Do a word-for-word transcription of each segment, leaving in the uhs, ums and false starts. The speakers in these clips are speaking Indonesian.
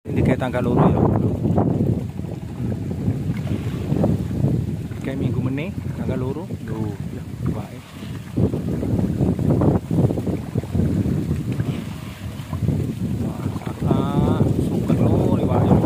Ini kayak tanggal loro ya. Kayak minggu meneh tanggal loro. Loh, ya baik. Ah, suka lo liwat yo.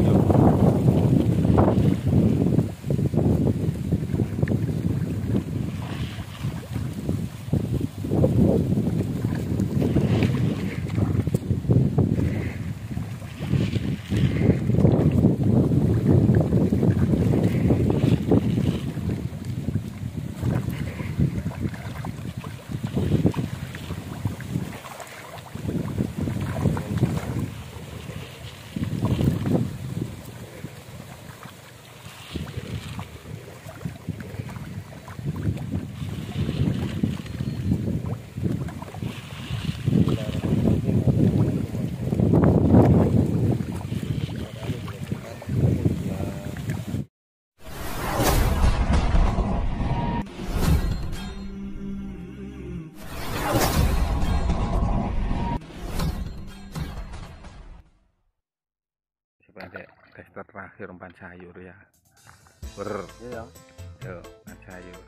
Pada tester terakhir umpan sayur ya. Ber. Iya. Yo, umpan sayur.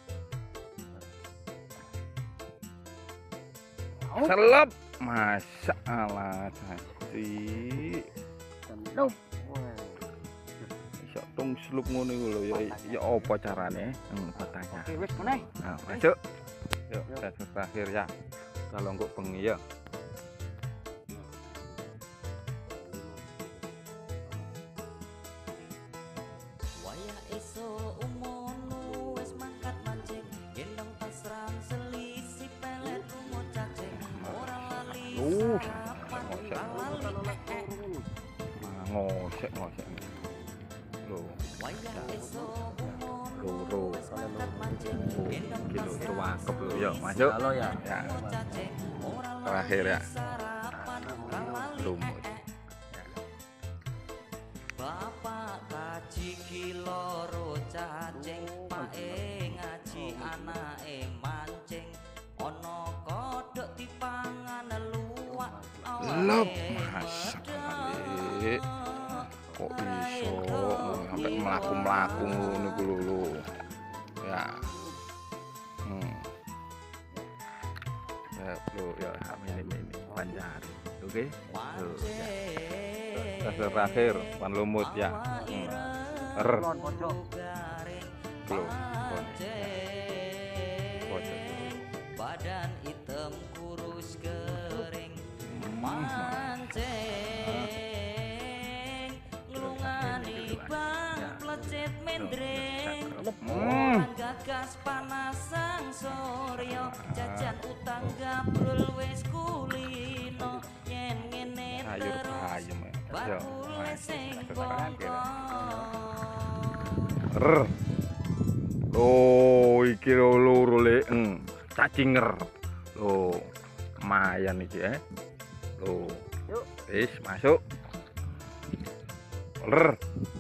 Selop. Masya Allah, cantik. Selop. Iso tung selop ngono iku lho ya. Ya apa carane? Hmm, bertanya. Oke, wis meneh. Nah, masuk. Yuk, tester terakhir ya. Kalau nggak bengi ya. Uh, ngosek ngosek lo loro kilo cakep lo ya masuk Halo ya. Ya terakhir ya lumut ya. Bapak kaji kiloro cacing pae ngaji anake mancing ono kodhok dipangan luwak lep masak kok iso sampai melaku-melaku ngono ku lho ya hmm ya lo ya ini ini panjari oke tuh ya terakhir pan lumut ya hmm. er belum badan hitam kurus kering mancing nglungani bang plecet mendreng gagas panas sang surya jajan utang gabrul wis kulino yen ngene sayur ayam ya sing pokok oh iki loro le cacinger lo lumayan iki eh lo yuk wis masuk ler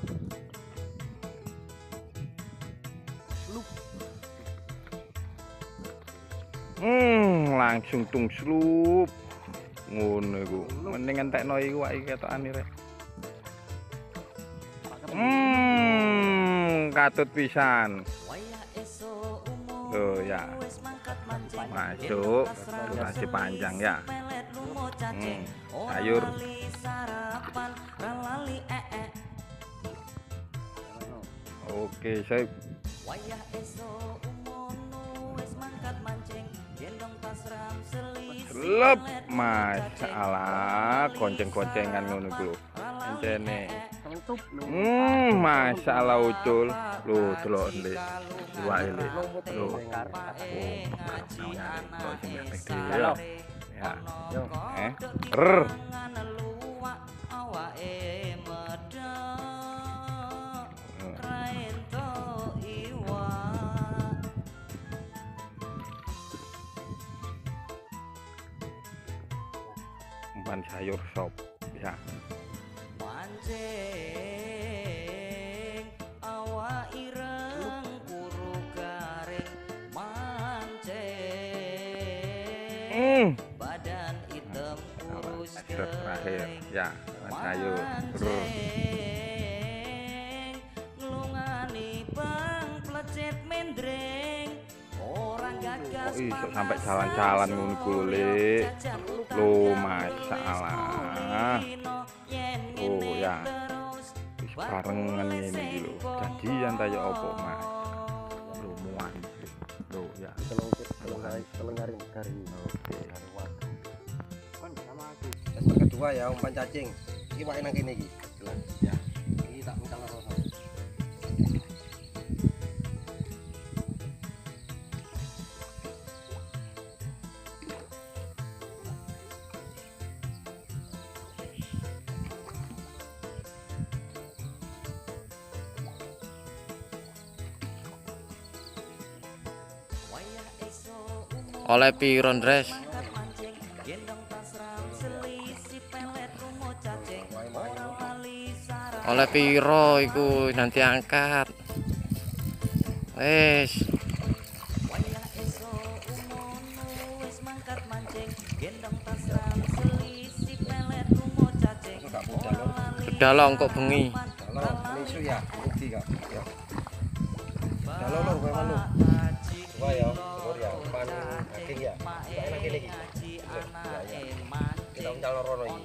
hmm langsung tung slup ngono iku mending entekno iku wae ketokane rek hmm katut pisan tuh ya masuk durasi panjang ya hmm, sayur oke sip selep masalah konceng-koncengan ngono ku encene hmm masalah ucul lu delok ndek dua ini lu ya ya eh er umpan sayur sop ya mancing awak ireng kuru garing mancing mm. badan hitam kurus terakhir ya Ayo. Brr. Nglungani bang plecet mendreng orang gagas Oh, iso sampai jalan-jalan ngono ku lho, Le. Loh, masalah. Oh, ya. Wis barengan ngene iki lho. Janjian ta ya opo, Mas? Lho, muan. Lho, ya. Telung telung hari telung hari hari. Oke. Hari waktu. Kon sama aku. Yang kedua ya umpan cacing. Iki wae nang kene iki. Ya. Iki tak minta loro. Oleh piron res? Oleh piro iku nanti angkat. Wes. Kedalong kok bengi. Kalau ini isu ya, bukti kak. Ya. Kalau lor kowe manu. Coba ya, lor ya, umpan cacing ya. Wae nang kene iki. Ya ya. Kita uncal loro iki.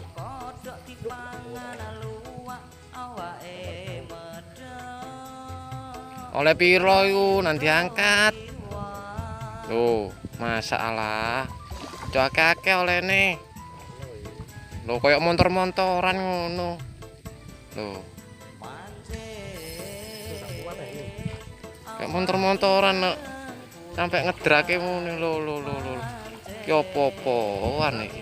Oleh piro iku nanti angkat. Loh, masalah. Cok-ake olehne. Loh, koyok motor-motoran ngono. Loh. Kayak motor-motoran sampai ngedrake ngono lho lho lho lho. Ki opo-opoan iki.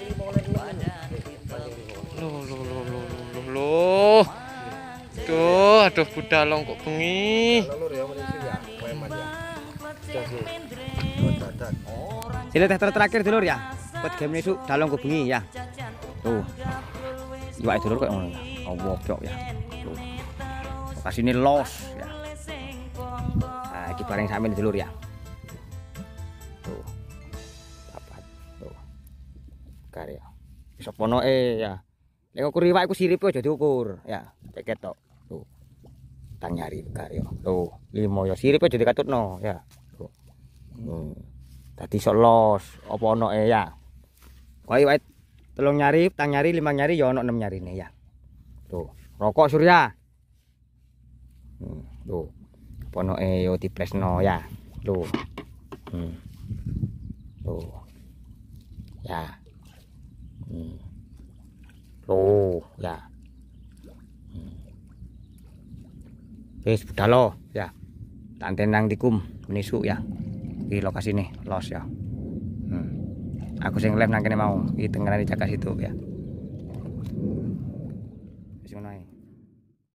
Lho lho lho lho lho lho. Duh, aduh budalong kok bengi. Kalau lor ya men isu ya, kowe man ya. Jadi. Dadak. Sile tester terakhir dulur ya. Buat game isu dalong kok bengi ya. Tuh. Iwake dulur kok ngono. Oh, cok ya. Tuh. Lokasine los ya. Nah, iki bareng sampeyan dulur ya. Tuh. Dapat. Tuh. Karya. Iso ponoke ya. Nek ukur iwak iku siripe aja diukur ya. Cek ketok. Tuh. Tang nyari karya. Tuh, limo ya siripe aja dikatutno ya. Tuh. Hmm. Tadi iso los apa ono e ya. Kowe iwak telung nyari, tang nyari, lima nyari ya ono enam nyarine ya. Tuh, rokok Surya. Hmm, tuh. Apa ono e yo diplesno ya. Tuh. Hmm. Tuh. Ya. Hmm. Tuh, ya. Hmm. Wis budal lo ya. Tanten nang tikum menisu ya. Di lokasi nih los ya. Hmm. Aku sing lem nang kene mau. Iki tengene jaga situ ya. Wis ngono ae.